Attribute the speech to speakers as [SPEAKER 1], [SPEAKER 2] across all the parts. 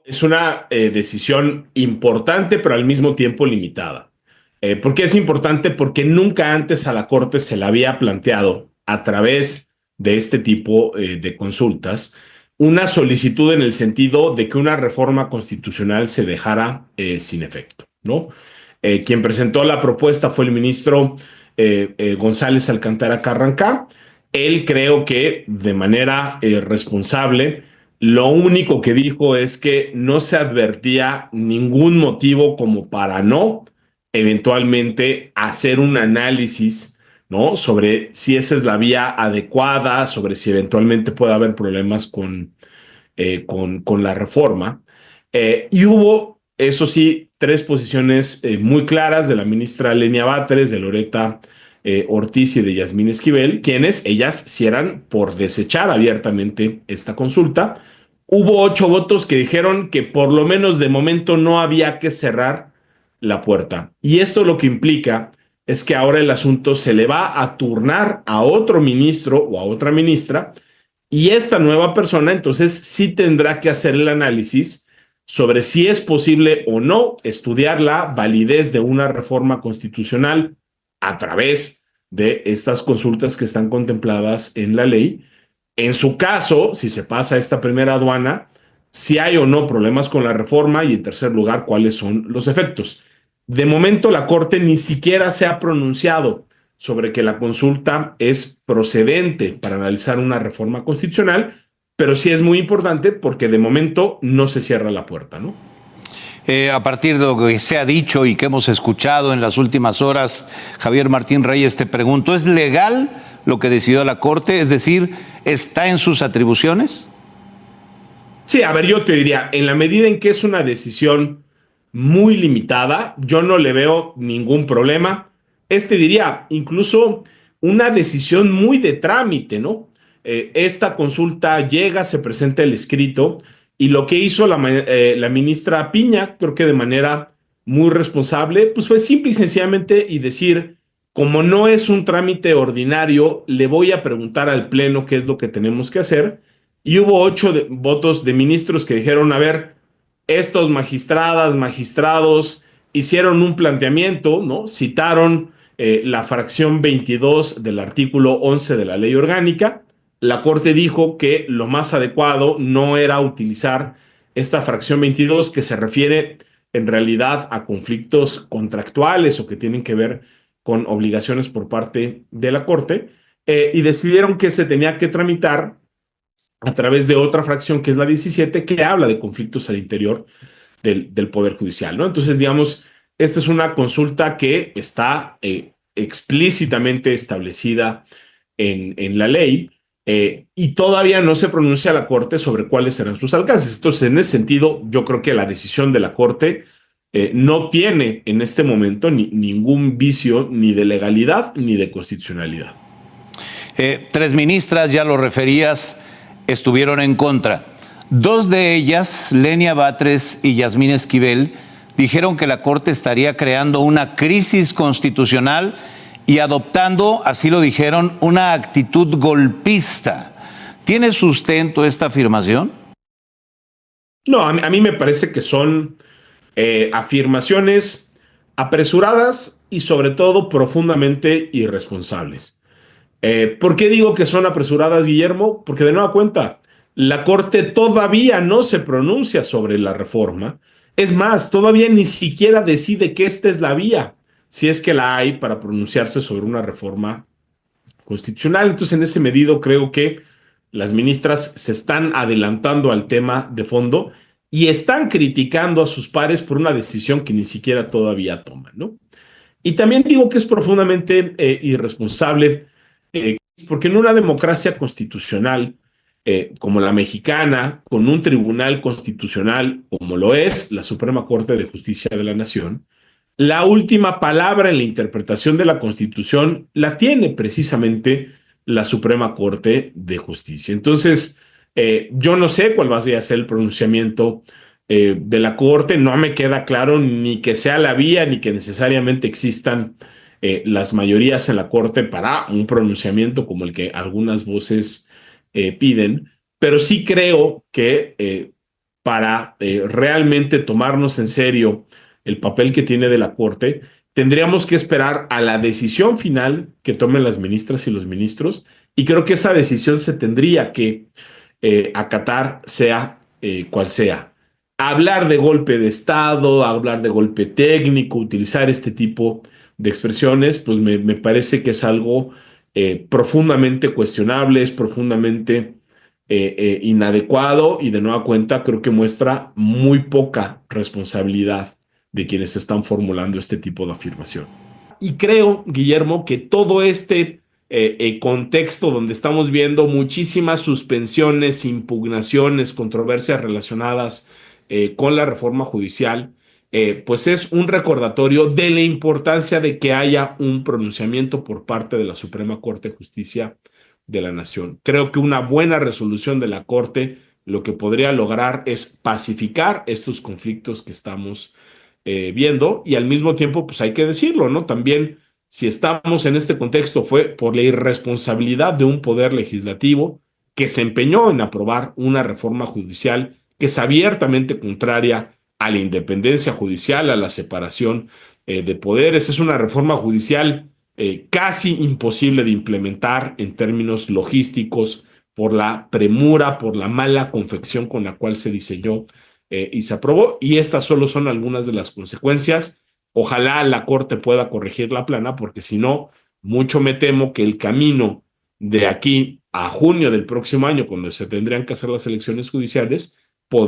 [SPEAKER 1] Es una decisión importante, pero al mismo tiempo limitada. ¿Por qué es importante? Porque nunca antes a la Corte se le había planteado a través de este tipo de consultas una solicitud en el sentido de que una reforma constitucional se dejara sin efecto, ¿no? Quien presentó la propuesta fue el ministro González Alcántara Carrancá. Él creo que de manera responsable lo único que dijo es que no se advertía ningún motivo como para no eventualmente hacer un análisis, ¿no? Sobre si esa es la vía adecuada, sobre si eventualmente puede haber problemas con la reforma. Y hubo, eso sí, tres posiciones muy claras de la ministra Lenia Batres, de Loreta Ortiz y de Yasmín Esquivel, quienes ellas sí eran por desechar abiertamente esta consulta. Hubo 8 votos que dijeron que por lo menos de momento no había que cerrar la puerta. Y esto lo que implica es que ahora el asunto se le va a turnar a otro ministro o a otra ministra y esta nueva persona entonces sí tendrá que hacer el análisis sobre si es posible o no estudiar la validez de una reforma constitucional a través de estas consultas que están contempladas en la ley. En su caso, si se pasa esta primera aduana, si hay o no problemas con la reforma y en tercer lugar, cuáles son los efectos. De momento, la Corte ni siquiera se ha pronunciado sobre que la consulta es procedente para analizar una reforma constitucional, pero sí es muy importante porque de momento no se cierra la puerta, ¿no?
[SPEAKER 2] A partir de lo que se ha dicho y que hemos escuchado en las últimas horas, Javier Martín Reyes, te pregunto, ¿es legal lo que decidió la Corte? Es decir, ¿está en sus atribuciones?
[SPEAKER 1] Sí, a ver, yo te diría, en la medida en que es una decisión muy limitada, yo no le veo ningún problema. Diría, incluso una decisión muy de trámite, ¿no? Esta consulta llega, se presenta el escrito y lo que hizo la ministra Piña, creo que de manera muy responsable, pues fue simple y sencillamente y decir, como no es un trámite ordinario, le voy a preguntar al Pleno qué es lo que tenemos que hacer y hubo 8 votos de ministros que dijeron, a ver, estos magistradas, magistrados hicieron un planteamiento, ¿no? Citaron la fracción 22 del artículo 11 de la ley orgánica. La Corte dijo que lo más adecuado no era utilizar esta fracción 22 que se refiere en realidad a conflictos contractuales o que tienen que ver con obligaciones por parte de la Corte, y decidieron que se tenía que tramitar a través de otra fracción que es la 17 que habla de conflictos al interior del Poder Judicial, ¿no? Entonces, digamos, esta es una consulta que está explícitamente establecida en la ley, y todavía no se pronuncia la Corte sobre cuáles serán sus alcances. Entonces, en ese sentido, yo creo que la decisión de la Corte no tiene en este momento ningún vicio ni de legalidad ni de constitucionalidad.
[SPEAKER 2] Tres ministras, ya lo referías, estuvieron en contra. Dos de ellas, Lenia Batres y Yasmín Esquivel, dijeron que la Corte estaría creando una crisis constitucional y adoptando, así lo dijeron, una actitud golpista. ¿Tiene sustento esta afirmación?
[SPEAKER 1] No, a mí me parece que son afirmaciones apresuradas y sobre todo profundamente irresponsables. ¿Por qué digo que son apresuradas, Guillermo? Porque de nueva cuenta, la Corte todavía no se pronuncia sobre la reforma. Es más, todavía ni siquiera decide que esta es la vía, si es que la hay para pronunciarse sobre una reforma constitucional. Entonces, en ese medido, creo que las ministras se están adelantando al tema de fondo y están criticando a sus pares por una decisión que ni siquiera todavía toman, ¿no? Y también digo que es profundamente irresponsable, porque en una democracia constitucional como la mexicana, con un tribunal constitucional como lo es la Suprema Corte de Justicia de la Nación, la última palabra en la interpretación de la Constitución la tiene precisamente la Suprema Corte de Justicia. Entonces, yo no sé cuál va a ser el pronunciamiento de la Corte, no me queda claro ni que sea la vía, ni que necesariamente existan las mayorías en la Corte para un pronunciamiento como el que algunas voces piden, pero sí creo que para realmente tomarnos en serio el papel que tiene de la Corte, tendríamos que esperar a la decisión final que tomen las ministras y los ministros, y creo que esa decisión se tendría que acatar, sea cual sea. Hablar de golpe de Estado, hablar de golpe técnico, utilizar este tipo de expresiones, pues me parece que es algo profundamente cuestionable, es profundamente inadecuado, y de nueva cuenta creo que muestra muy poca responsabilidad de quienes están formulando este tipo de afirmación. Y creo, Guillermo, que todo este contexto donde estamos viendo muchísimas suspensiones, impugnaciones, controversias relacionadas con la reforma judicial, pues es un recordatorio de la importancia de que haya un pronunciamiento por parte de la Suprema Corte de Justicia de la Nación. Creo que una buena resolución de la Corte lo que podría lograr es pacificar estos conflictos que estamos viendo, y al mismo tiempo, pues hay que decirlo, ¿no? También, si estamos en este contexto, fue por la irresponsabilidad de un poder legislativo que se empeñó en aprobar una reforma judicial que es abiertamente contraria a la independencia judicial, a la separación de poderes. Es una reforma judicial casi imposible de implementar en términos logísticos por la premura, por la mala confección con la cual se diseñó y se aprobó. Y estas solo son algunas de las consecuencias. Ojalá la Corte pueda corregir la plana, porque si no, mucho me temo que el camino de aquí a junio del próximo año, cuando se tendrían que hacer las elecciones judiciales,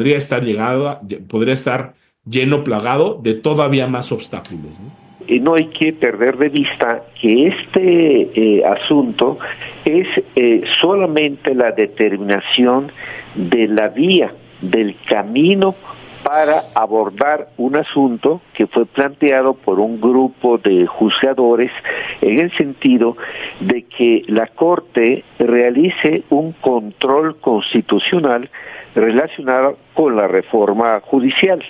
[SPEAKER 1] podría estar lleno, plagado de todavía más obstáculos, ¿no?
[SPEAKER 3] No hay que perder de vista que este asunto es solamente la determinación de la vía, del camino para abordar un asunto que fue planteado por un grupo de juzgadores en el sentido de que la Corte realice un control constitucional relacionado con la reforma judicial.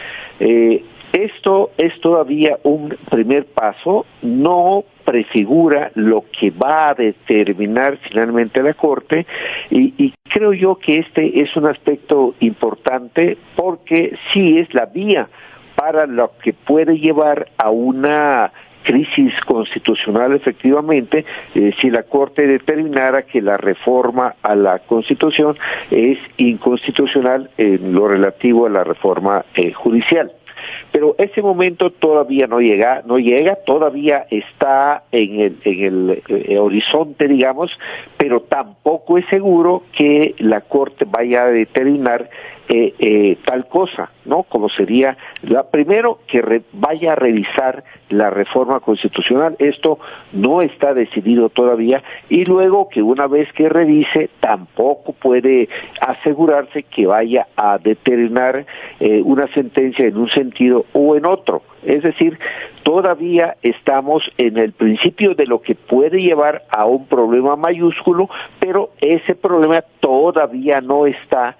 [SPEAKER 3] Esto es todavía un primer paso, no prefigura lo que va a determinar finalmente la Corte, y creo yo que este es un aspecto importante porque sí es la vía para lo que puede llevar a una crisis constitucional efectivamente, si la Corte determinara que la reforma a la Constitución es inconstitucional en lo relativo a la reforma judicial. Pero ese momento todavía no llega, todavía está en el horizonte, digamos, pero tampoco es seguro que la Corte vaya a determinar tal cosa, ¿no? Como sería, primero, que vaya a revisar la reforma constitucional. Esto no está decidido todavía, y luego que una vez que revise, tampoco puede asegurarse que vaya a determinar una sentencia en un sentido o en otro. Es decir, todavía estamos en el principio de lo que puede llevar a un problema mayúsculo, pero ese problema todavía no está,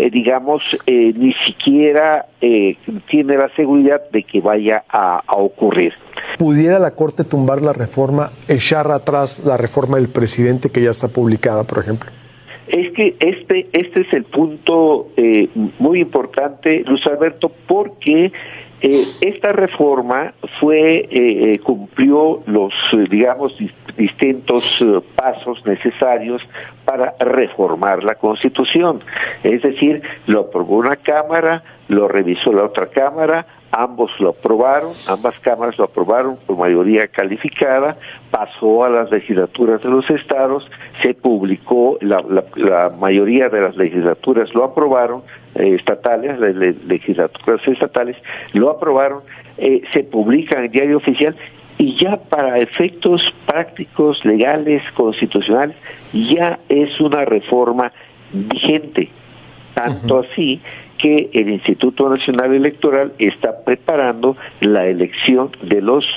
[SPEAKER 3] ni siquiera tiene la seguridad de que vaya a ocurrir.
[SPEAKER 4] ¿Pudiera la Corte tumbar la reforma, echar atrás la reforma del presidente que ya está publicada, por ejemplo?
[SPEAKER 3] Es que este es el punto muy importante, Luis Alberto, porque esta reforma cumplió los, distintos pasos necesarios para reformar la Constitución. Es decir, lo aprobó una Cámara, lo revisó la otra Cámara, ambas cámaras lo aprobaron por mayoría calificada, pasó a las legislaturas de los estados, se publicó, la mayoría de las legislaturas lo aprobaron, estatales, las legislaturas estatales lo aprobaron, se publica en el Diario Oficial, y ya para efectos prácticos, legales, constitucionales, ya es una reforma vigente. Tanto así que el Instituto Nacional Electoral está preparando la elección de los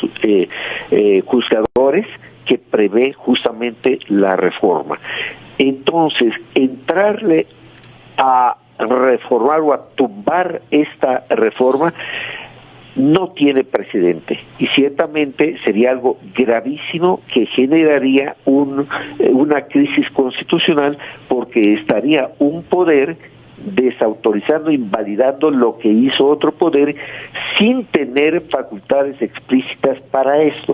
[SPEAKER 3] juzgadores que prevé justamente la reforma. Entonces, entrarle a reformar o a tumbar esta reforma no tiene precedente, y ciertamente sería algo gravísimo que generaría una crisis constitucional, porque estaría un poder desautorizando, invalidando lo que hizo otro poder sin tener facultades explícitas para esto.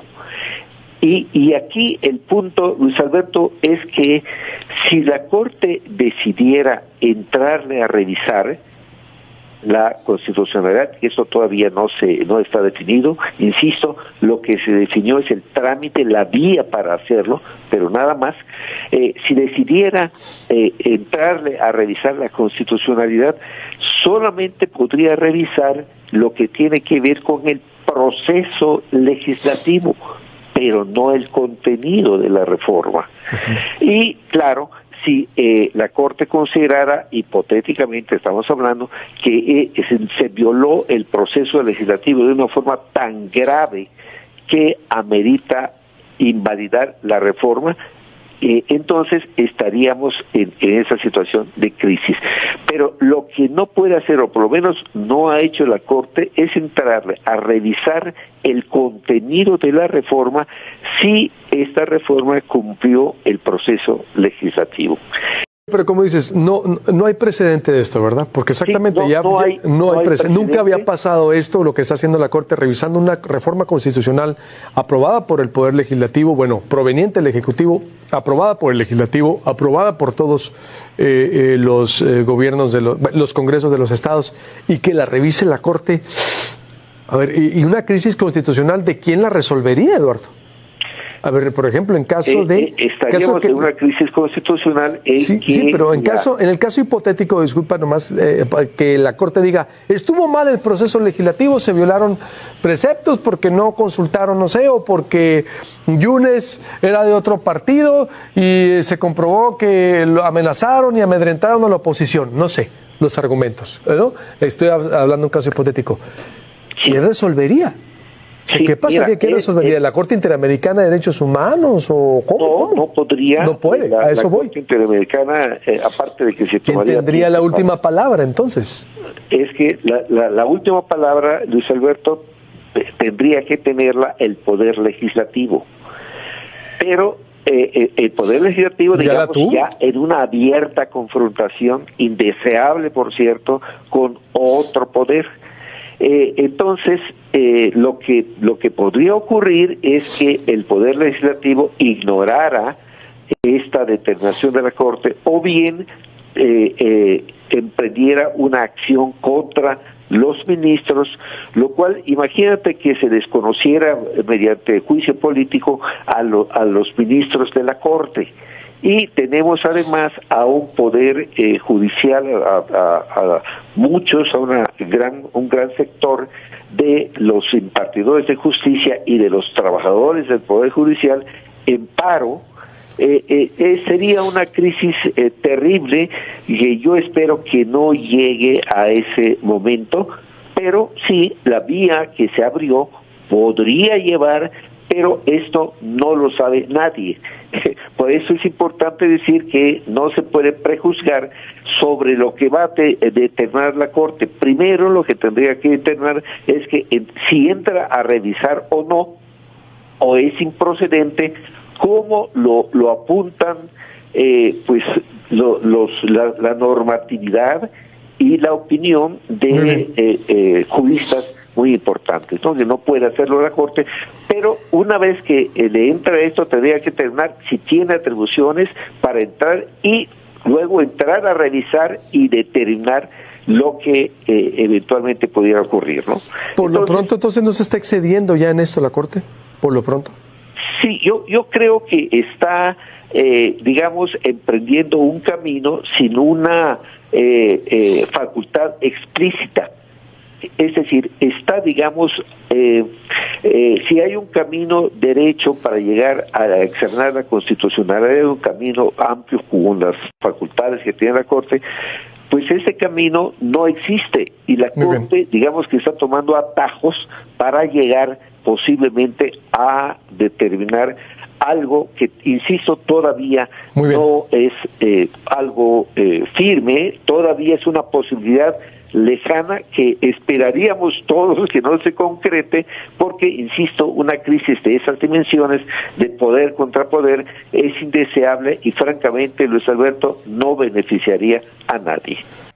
[SPEAKER 3] Y aquí el punto, Luis Alberto, es que si la Corte decidiera entrarle a revisar la constitucionalidad, que eso todavía no está definido, insisto, lo que se definió es el trámite, la vía para hacerlo, pero nada más. Si decidiera entrarle a revisar la constitucionalidad, solamente podría revisar lo que tiene que ver con el proceso legislativo, pero no el contenido de la reforma. Y claro, si la Corte considerara, hipotéticamente estamos hablando, que se violó el proceso legislativo de una forma tan grave que amerita invalidar la reforma, entonces estaríamos en esa situación de crisis. Pero lo que no puede hacer, o por lo menos no ha hecho la Corte, es entrarle a revisar el contenido de la reforma si esta reforma cumplió el proceso legislativo.
[SPEAKER 4] Pero como dices, no hay precedente de esto, ¿verdad? Porque exactamente
[SPEAKER 3] sí,
[SPEAKER 4] no hay precedente. Nunca había pasado esto, lo que está haciendo la Corte, revisando una reforma constitucional aprobada por el Poder Legislativo, bueno, proveniente del Ejecutivo, aprobada por el Legislativo, aprobada por todos los gobiernos de los congresos de los estados, y que la revise la Corte. A ver, y una crisis constitucional, ¿de quién la resolvería, Eduardo? A ver, por ejemplo, en caso de...
[SPEAKER 3] estaríamos en una crisis constitucional
[SPEAKER 4] sí, pero en el caso hipotético, disculpa nomás, que la Corte diga, estuvo mal el proceso legislativo, se violaron preceptos porque no consultaron, no sé, o porque Yunes era de otro partido y se comprobó que lo amenazaron y amedrentaron a la oposición, no sé, los argumentos, ¿no? Estoy hablando de un caso hipotético. ¿Quién resolvería?
[SPEAKER 3] Sí,
[SPEAKER 4] ¿Qué pasaría? ¿Qué resolvería? ¿La Corte Interamericana de Derechos Humanos? ¿O cómo?
[SPEAKER 3] No podría.
[SPEAKER 4] No puede, a eso voy.
[SPEAKER 3] La Corte Interamericana, aparte de que se tomaría...
[SPEAKER 4] ¿Quién tendría la última palabra, entonces?
[SPEAKER 3] Es que la última palabra, Luis Alberto, tendría que tenerla el Poder Legislativo. Pero el Poder Legislativo, digamos, ya en una abierta confrontación, indeseable, por cierto, con otro poder. Entonces, lo que podría ocurrir es que el Poder Legislativo ignorara esta determinación de la Corte, o bien emprendiera una acción contra los ministros, lo cual, imagínate que se desconociera mediante juicio político a los ministros de la Corte. Y tenemos además a un poder judicial, a muchos, a un gran sector de los impartidores de justicia y de los trabajadores del Poder Judicial en paro. Sería una crisis terrible, que yo espero que no llegue a ese momento, pero sí, la vía que se abrió podría llevar, pero esto no lo sabe nadie. Por eso es importante decir que no se puede prejuzgar sobre lo que va a determinar la Corte. Primero, lo que tendría que determinar es que si entra a revisar o no, o es improcedente, cómo lo apuntan la normatividad y la opinión de juristas muy importantes, ¿no? Que no puede hacerlo la Corte, pero una vez que le entra esto, tendría que determinar si tiene atribuciones para entrar y luego entrar a revisar y determinar lo que eventualmente pudiera ocurrir, ¿no?
[SPEAKER 4] Por lo pronto, entonces, ¿no se está excediendo ya en esto la Corte? Por lo pronto.
[SPEAKER 3] Sí, yo creo que está, digamos, emprendiendo un camino sin una facultad explícita. Es decir, está, digamos, si hay un camino derecho para llegar a examinar la constitucionalidad, un camino amplio con las facultades que tiene la Corte, pues ese camino no existe y la Corte, digamos que está tomando atajos para llegar posiblemente a determinar algo que, insisto, todavía no es algo firme, todavía es una posibilidad lejana que esperaríamos todos que no se concrete, porque, insisto, una crisis de esas dimensiones, de poder contra poder, es indeseable y francamente, Luis Alberto, no beneficiaría a nadie.